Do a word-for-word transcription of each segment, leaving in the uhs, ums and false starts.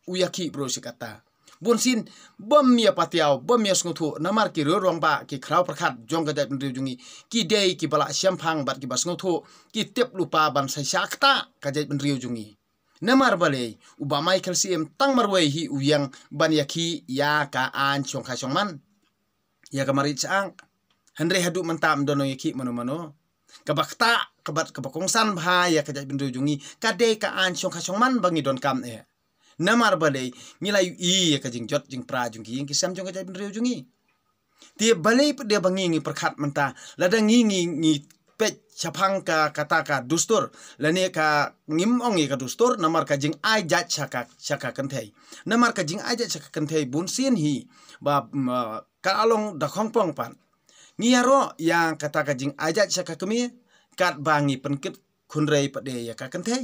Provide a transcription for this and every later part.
uyaki bro sikata bonsin bom mia patiao bom mia sngotu namar ki ro rong ba ki khrau prakhat jong ga dai jungi ki dei ki bala siamphang bat ki bas sngotu ki tep lupa ban sai sakta ka jai ben riu jungi namar bale uba michael sim tang marwei hi uyang ban yaki ya ka an chong kha chong man ya ka mari chang Henry hadu mentam dono yaki mano mano kabakta kabat kabakongsan bha ya ka jai ben riu jungi ka dei ka an chong kha chong man bangi don kam e namar balai ngilai i ka jing jot jing pra jung ki sam jong ka jai ben riu jungi ti balai pe dia bangi ngi perkhat menta lada ngi ngi ngi pe chapang ka kata ka dustur lane ka ngim ong ka dustur namar ka jing ai jat chaka chaka kanthai namar ka jing ai jat chaka kanthai bun sin hi ba ka along da khong pong pan ngiaro yang kata ka jing ai jat chaka kemi kat bangi penkit khunrei pe de ya ka kanthai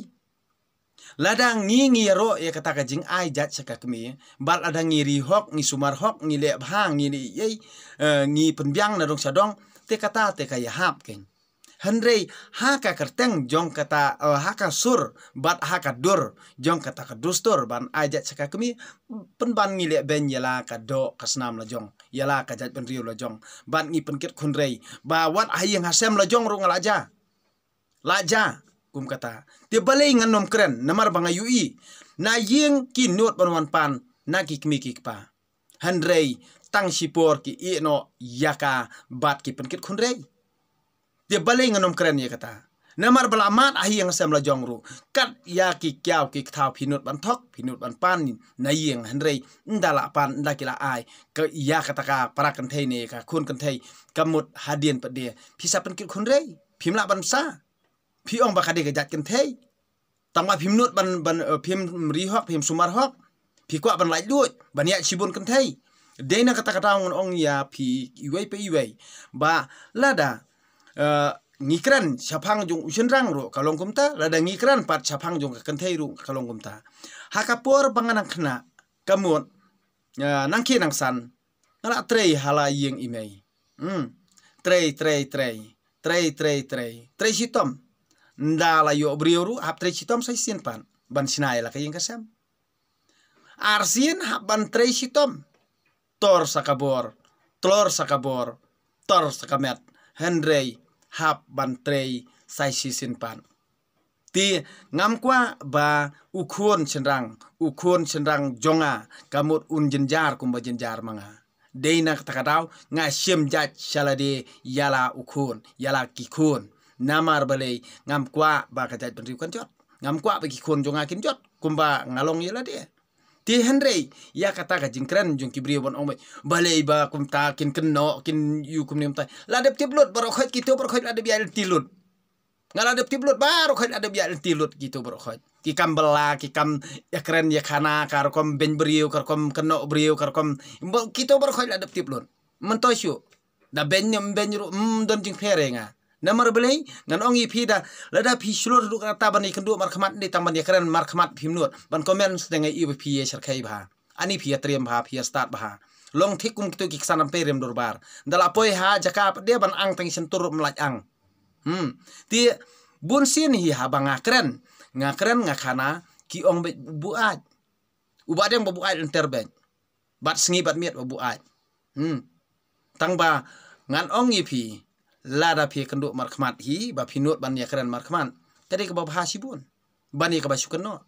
ladang ngi ngi ro ya kata ka jing ai jat saka kemi bal ada ngi ri hok ngi sumar hok ngi le bhang ngi ni ye ngi penbyang na dong sadong te kata te ka ya hap ken Henry ha ka kerteng jong kata ha ka sur bat ha ka dur jong kata ka dustur ban ai jat saka kemi penban ngi le ben yala ka do kasnam la jong yala ka jat ben riu la jong ban ngi penkit khunrei ba wat ayeng hasem la jong ru ngalaja laja kum kata te balai nganom keren namar banga yui na yeng ki not banwan pan na ki kmi ki pa Henry tang sipor ki i no yaka bat ki penkit khunrei te balai nganom keren ya kata namar bala mat ahi yang sam la jongru kat ya ki kyau ki thau pinut ban thok pinut ban pan na yeng Henry ndala pan ndakila ai ka ya kata ka parakan thei ne ka khun kan thei kamut hadien pade phisa penkit khunrei phimla ban sa phi ong bakade ga jat ken thei tangma phim nut ban ban phim ri hok phim sumar hok phi kwa ban lai lut ban ya sibun ken thei deina kata kata ong ong ya phi iwei pe iwei ba lada ngikran chapang jong usenrang ro kalong kumta lada ngikran pat chapang jong ken thei ru kalong kumta hakapor banganang khna kamut nangki nang san ngala trei hala yeng imei hm trei trei trei trei trei trei trei sitom ndala yo briuru hap tre sitom sai sin pan ban sinai la kayeng kasam arsin hap ban tre sitom tor sakabor tlor sakabor tor sakamet Henry hap ban tre sai sin pan ti ngam kwa ba ukhon chenrang ukhon chenrang jonga kamut un jenjar kumba jenjar manga deina takadau nga shem jat shalade yala ukhon yala kikhon namar balai ngam kwa ba ka jat ben riu kan jot ngam kwa ba ki khon jonga kin jot kumba ngalong yela de ti Henry ya kata ka jingkran jong ki brio bon ong balai ba kumta kin kenno kin yu kum nim tai la dep tiblut baro khot ki to baro khot la de bial tilut ngala dep tiblut baro khot la de bial tilut gitu baro khot ki kam bela ki kam ya keren ya khana kar kom ben brio kar kom kenno brio kar kom ki to baro khot la dep tiblut mentosyu da ben nyam ben ru mm don jing fere nga namar belai ngan ongi phida lada phi slur du kata bani kendu mar khmat ni tang bani keren mar khmat phimnut ban comment dengan i phi sarkai bha ani phi atrem bha phi start bha long thikum tu ki sanam perem dorbar dala poi ha jaka de ban ang tang sentur mlaj ang hm ti bun sin hi ha banga keren nga keren nga khana ki ong bu aj uba dem bu aj interben bat sngi bat miet bu aj hm tang ba ngan ongi phi lada phi kenduk markhmat hi ba phinut ban ya keren markhman tadi ke ba sibun bani ke ba sukenno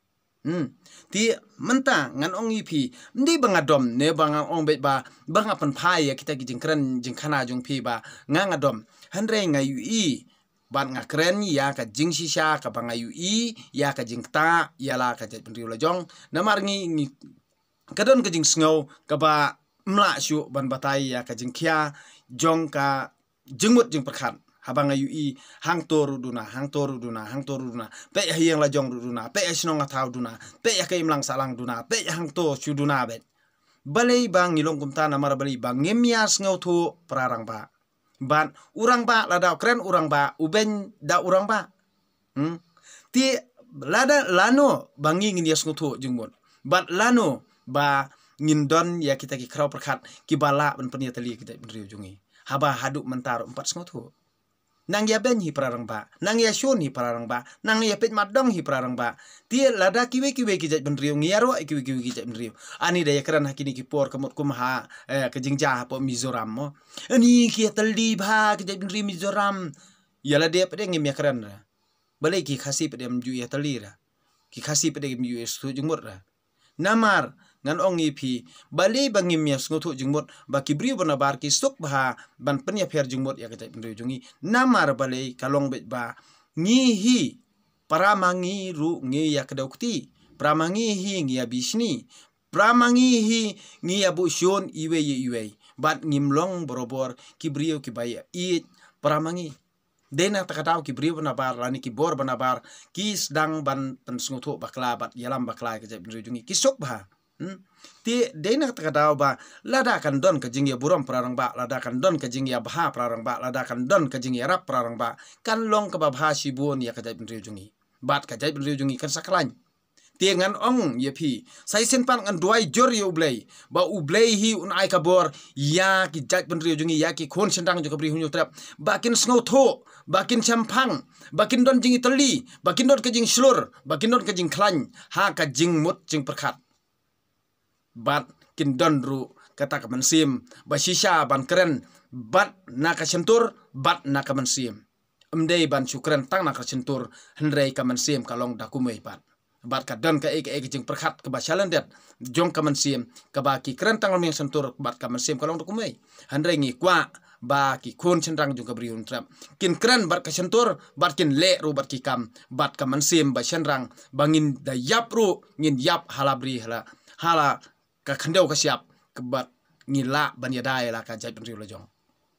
hm ti menta ngan ong i phi ndi banga dom ne banga ong be ba banga pan phai ya kita ki jing keren jing khana jung phi ba nga nga dom hanre nga yu i ban nga keren ya ka jing shisha ka banga yu i ya ka jing ta ya la ka jet riu la jong namar ngi ngi kadon ka jing sngo ka ba mla shu ban batai ya ka jing khia jong ka jengmut jeng perkhan habang ayu i hang toru duna hang toru duna hang toru duna pe hiang la jong duna pe snong athau duna pe ya kai mlang salang duna pe hang to chu duna bet balai bang ngilong kumta namar balai bang ngemia sngo thu prarang ba ban urang ba lada keren urang ba uben da urang ba hm ti lada lano bangi ngin yes ngutu jengmut bat lano ba ngindon ya kita ki kraw perkhat ki bala ban penia tali kita ben riu jungi haba haduk mentar empat sengot hu nang ya ben hi prarang ba nang ya shon hi prarang ba nang ya pet madong hi prarang ba ti lada kiwe kiwe ki jaj ben riu ngiaro kiwe kiwe ki jaj ben riu ani da ya kran hakini ki por kamot kumha ke jingja po Mizoram mo ani ki taldi ba ki jaj ben riu Mizoram yala de pede ngim ya kran ra balai ki khasi pede mju ya tali ra ki khasi pede mju su jungmut ra namar ngan ong ipi bali bangim ya sngotu jingmot ba kibriu bana bar ki suk ba ban penya pher jingmot ya kajai pendu jungi namar bali kalong bet ba ngi hi paramangi ru ngi ya kadaukti pramangi hi ngi ya bisni pramangi hi ngi ya bu shon iwe iwe bat ngimlong borobor kibriu ki baya i pramangi dena takatau kibriu bana bar lani ki bor bana bar ki sedang ban pen sngotu bakla bat yalam bakla kajai pendu jungi kisuk ba Hmm. Ti dena takadau ba lada kan don ke jing ya buram prarang ba lada kan don ke jing ya baha prarang ba lada kan don ke jing ya rap prarang ba kan long ke babha sibun ya kajai penriu jungi bat kajai penriu jungi kan saklan ti ngan ong ye pi sai sen pan ngan duai jor ya ublei ba ublei hi un ai kabor ya ki jaj penriu jungi ya ki khon sendang jo kabri hunyu trap bakin sngo tho bakin champang bakin don jing itali bakin don ke jing slur bakin don ke jing klan ha ka jing mut jing perkhat bat kin don ru kata ka mansim ba shisha ban keren bat naka sentur bat naka mansim emdei ban syukran tang naka sentur hendrei ka mansim kalong dakumei bat bat ka don ka ek ek jing perkhat ke basalan det jong ka mansim ka ba ki keren tang meng sentur bat ka mansim kalong dakumei hendrei ngi kwa ba ki khon chendang jong ka briun trap kin keren bat ka sentur bat kin le ru bat ki kam bat ka mansim ba senrang bangin da yap ru ngin yap halabri hala hala ka khandau ka siap kebat ngila ban yadai la ka jai penriu la jong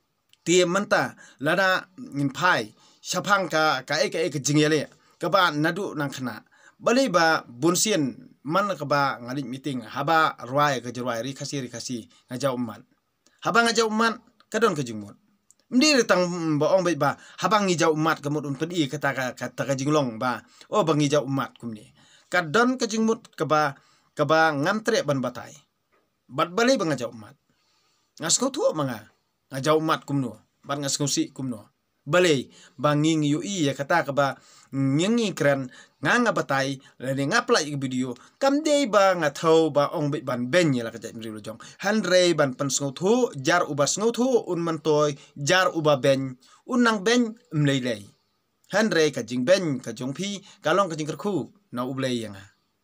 ti menta lada ngin phai sapang ka ka ek ek jingyele ka ba nadu nang khana bali ba bunsien man ka ba ngalik meeting haba rwai ka jirwai ri khasi ri khasi ngajau man haba ngajau man ka don ka jingmot mdi tang ba ong ba habang ngijau mat ka mut un pedi ka ta ka ta ka jinglong ba o ba ngijau mat kumni ka don ka jingmut ka ba kaba ngantre ban batai bat balai bang ngajau mat ngaskau tu manga ngajau mat kumno bat ngaskau si kumno balai banging yu i ya kata kaba nyengi kran nganga batai lene ngaplai video kam dei ba ngathau ba ong be ban ben ya la ka jai mri jong handrei ban pan skau thu jar uba skau thu un man toy jar uba ben unang ben mlei lei handrei ka jing ben ka jong phi kalong ka jing khu na ublei yang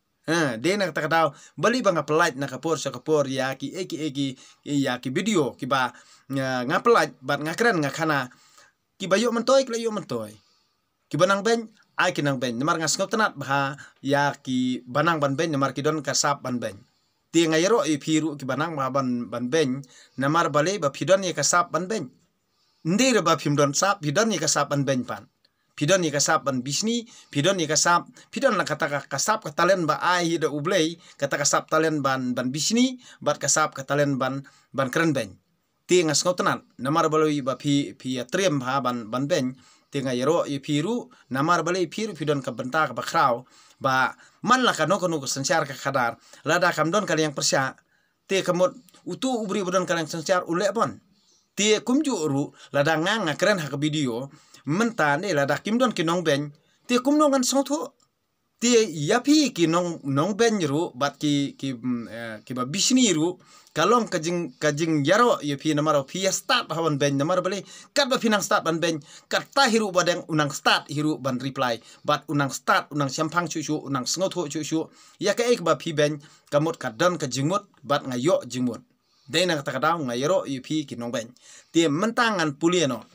ha dena takadau bali bang apelait na kapor sa kapor ya ki eki eki ya ki video ki ba ngapelait bat ngakran ngakana ki bayo mentoy klayo mentoy ki banang ben ai ki nang ben namar ngasngop tanat bah ya ki banang ban ben namar ki don kasap ban ben ti ngayro i phiru ki banang ba ban ban ben namar bali ba phidon ye kasap ban ben ndir ba phimdon sap phidon ye kasap ban ben pan pidon ni kasap ban bisni pidon ni kasap pidon na kata kasap katalen ba ai da ublei kata kasap talen ban ban bisni bat kasap katalen ban ban keren ben ti ngas ngotenan namar baloi ba phi phi trem ha ban ban ben ti ngayero i phiru namar baloi phiru pidon ka benta ka bakrau ba man la ka no kono sansar ka khadar lada kam don kali yang persya ti kamot utu ubri bodon kali yang sansar ule bon ti kumju ru lada ngang keren ha ka video menta ne la dakim don ki nong ben ti kum nong an song tho ti yapi ki nong nong ben ru bat ki ki ki ba bisni ru kalong kajing kajing yaro yapi namaro pi start hawan ben namar bali kat ba pinang start ban ben kat ta hiru badang unang start hiru ban reply bat unang start unang sampang chu chu unang sngo tho chu chu ya ka ek ba pi ben kamot kat don ka jingmot bat ngayo jingmot dena kata kata ngayero yapi ki nong ben ti mentangan pulieno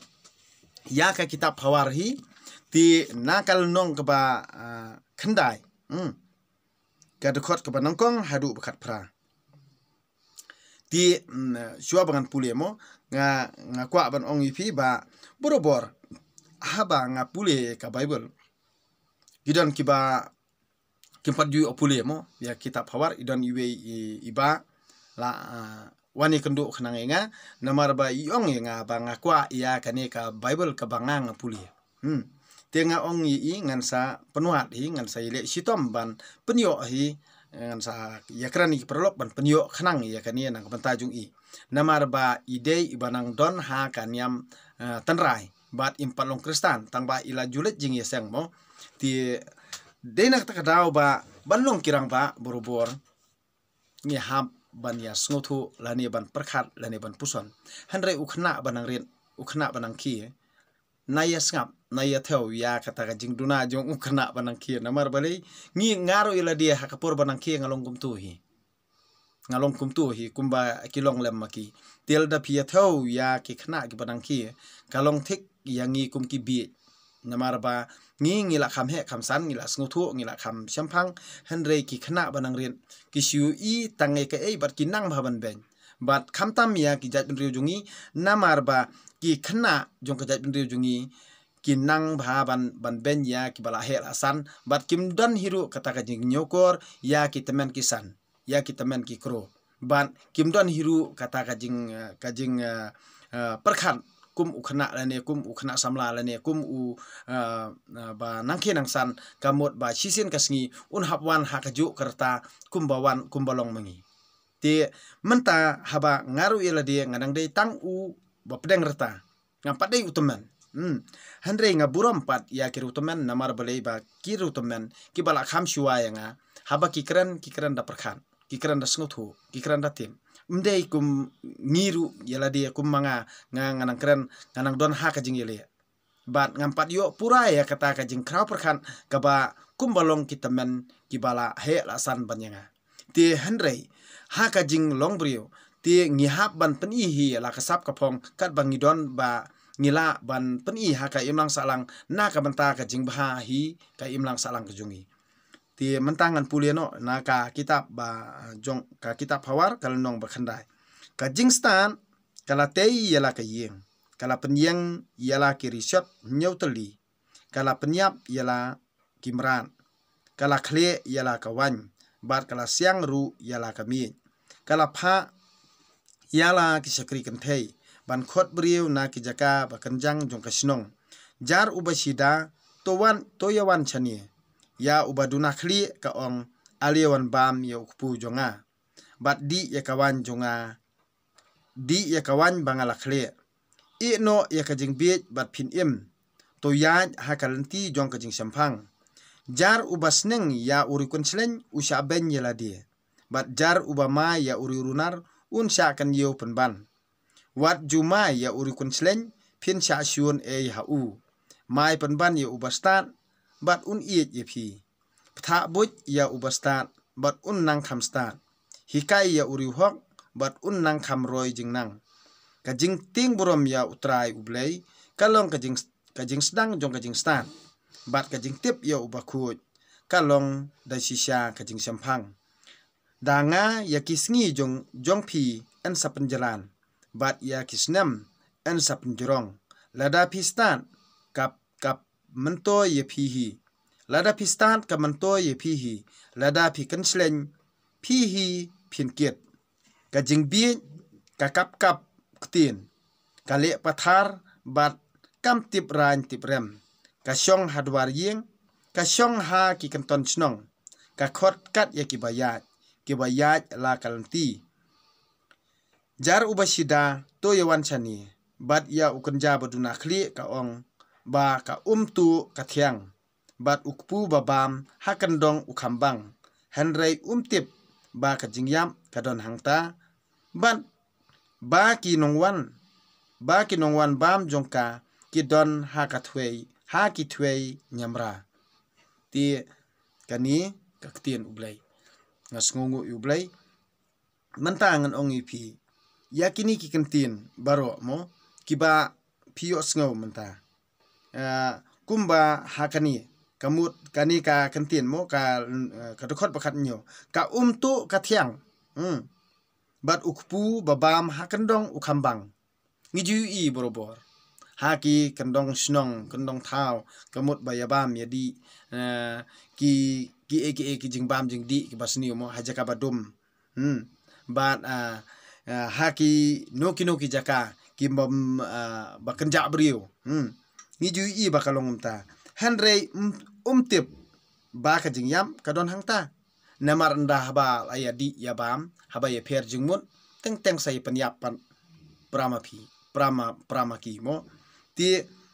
ya ka kitab PHAWAR hi ti nakal nong ka ba uh, khandai hmm ka dekot ka ba nongkong hadu bekat pra ti um, shua bangan pule mo nga nga kwa ban ong ipi ba borobor haba nga pule ka bible idon ki ba kimpat ju pule mo ya kitab PHAWAR idon iwe iba la uh, wani kendu khnang nga namar ba iong nga ba nga kwa ya kane ka bible ka bangang puli hmm tenga ong i ngan sa penuat hi ngan sa ile sitom ban penyo hi ngan sa yakrani prolog ban penyo khnang ya kane nang bentajung i namar ba ide ibanang don ha kanyam uh, tanrai bat impalong kristan tang ba ila julet jing yeseng mo ti denak takadaw ba banlong kirang ba borobor ni hab ban ya sngotu lani ban perkhat lani ban puson hanre ukhna banang rin ukhna banang ki naya ngap naya theo ya kata ka jingduna jong ukhna banang ki namar bale ngi ngaro ila dia hakapur banang ki ngalong kumtu hi ngalong kumtu hi kumba kilong lem maki tel da pia theo ya ki khna ki banang ki kalong thik yangi kum ki bi namar ba ngi ngila kham he kham san ngila sngotu ngila kham shampang hanre ki khna banang rin ki shu i tangai ka ei bat ki nang bhaban ben bat kham tam ya ki jat bin riu jungi namar ba ki khna jong ka jat bin riu jungi ki nang bhaban ban ben ya ki bala he asan bat kim dan hiru kata ka jing nyokor ya ki temen ki san ya ki temen ki kro bat kim dan hiru kata ka jing ka jing uh, uh, perkhan kum ukhna lane kum ukhna samla lane kum u uh, uh, ba nangke nangsan kamot ba sisin kasngi un hapwan hakaju kerta kum bawan kum balong mangi ti menta haba ngaru ila dia nganang dei tang u ba pedeng reta ngapat dei utemen hmm hanre ngaburam pat ya kiru temen namar balei ba kiru temen ki bala kham shuwa yanga haba kikran kikran da perkhan kikran da sngotu kikran da tim mdei kum ngiru yala dia kum manga nganang keren nganang don ha ka jing yele bat ngampat yo pura ya kata ka jing kraw perkhan kaba kum balong kitamen kibala he lasan banyanga ti hanrei ha ka jing long brio ti ngihap ban pen i hi la kasap ka phong kat bangi don ba ngila ban pen i ha ka imlang salang na ka banta ka jing bha hi ka imlang salang ka jungi ti mentangan puliano na ka kitab ba jong ka kitab PHAWAR kalnong bakhandai ka jingstad kala tei yala ka ïing kala penyang yala ki research nyauteli kala penyap yala kimran kala khle yala ka wan bat kala siang ru yala ka mi kala pha yala ki sakri kan thei ban khot briu na ki jaka ba kanjang jong ka sinong jar ubasida towan toyawan chani ya ubaduna khli ka ong aliwan bam ya ukpu jonga bat di ya kawan jonga di ya kawan bangala khli i no ya ka jing biet bat phin im to ya hakalanti jong ka jing sampang jar ubasneng ya uri konsleng usha ben yela die bat jar ubama ya uri runar un sha kan yo penban wat juma ya uri konsleng phin sha shun e ha u mai penban ya ubastan bat un iet ye phi ptha buj ya ubastat bat un nang kham stat hikai ya uri hok bat un nang kham roi jing nang ka jing ting burom ya utrai ublei kalong ka jing ka jing sedang jong ka jing stan bat ka jing tip ya ubakhuj kalong da shisha ka jing sampang danga ya kisngi jong jong phi en sapenjalan bat ya kisnam en sapenjrong lada pistan kap kap mento ye phi hi lada pistan ka mento ye phi hi lada phi kansleng phi hi phin kiet ka jing bi ka kap kap ktin ka le pathar bat kam tip ran tip rem ka shong hadwar ying ka shong ha ki kanton chnong ka khot kat ye ki bayat ki bayat la kalanti jar ubasida to yawan chani bat ya ukunja baduna khli ka ong ba ka umtu kathyang bat ukpu babam hakandong ukhambang hanrei umtip ba ka jingyam kadon hangta ban ba ki nongwan ba ki nongwan bam jongka ki don ha ka thwei ha ki thwei nyamra ti kani kaktien ublai ngasngungu ublai mantangan ongi phi yakini ki kantin baro mo kiba phio sngo manta uh, kumba hakani kamut kani ka kantin mo ka ka dokot bakat nyo ka umtu kathyang hmm bat ukpu babam hakandong ukhambang ngiju i borobor haki kandong snong kandong thau kamut bayabam yadi uh, ki ki eki eki jingbam jingdi ki basni mo hajaka badum hmm bat uh, uh, haki noki noki jaka kimbam uh, bakenja brio hmm ngiju i bakalong umta hanrei um, umtip ba ka jingyam kadon hangta namar nda haba ayadi yabam haba ye pher jingmut teng teng sai panyap pan prama phi prama prama ki mo ti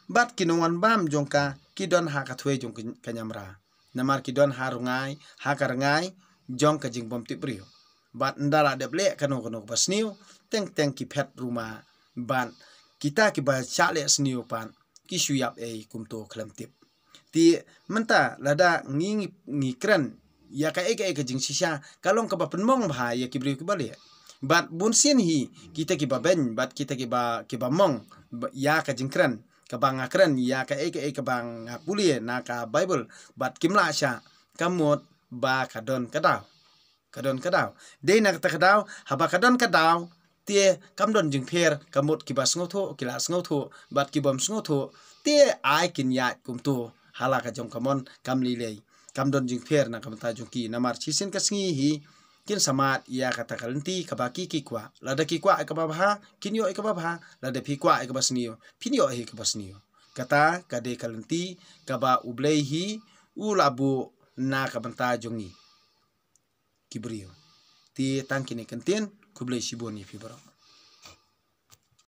bat kinongan bam jongka kidon ha katwe jong kanyamra namar kidon ha rungai ha karangai jong ka jing bom tibrio bat ndala deble kano kano basniu teng teng ki pet rumah ban kita ki ba chale sniu pan ki shuyap e kumto klam tip ti menta lada ngi ngi kran ya ka eke eke jing sisa kalong ka ba penmong bha ya ki brio ki bale bat bun sin hi kita ki ba ben bat kita ki ba ki ba mong ya ka jing kran ka bang akran ya ka eke eke bang pulie na ka bible bat kimla sha kamot ba kadon kadaw kadon kadaw de na ta kadaw haba kadon kadaw tie kamdon jing pher kamot ki bas ngotho kilas ngotho bat ki bom ngotho tie ai kin ya kumtu hala ka jong kamon kamli lei kamdon jing pher na kamta jong ki namar chisen ka sngi hi kin samat ya kata kalenti kabaki ki kwa lada ki kwa ka babha kinyo ka babha lada phi kwa ka basniyo pinyo hi ka basniyo kata kade kalenti kaba ublei hi ulabu na kamta jongi kibrio ti tangkini kentien kublei shiboni fi baro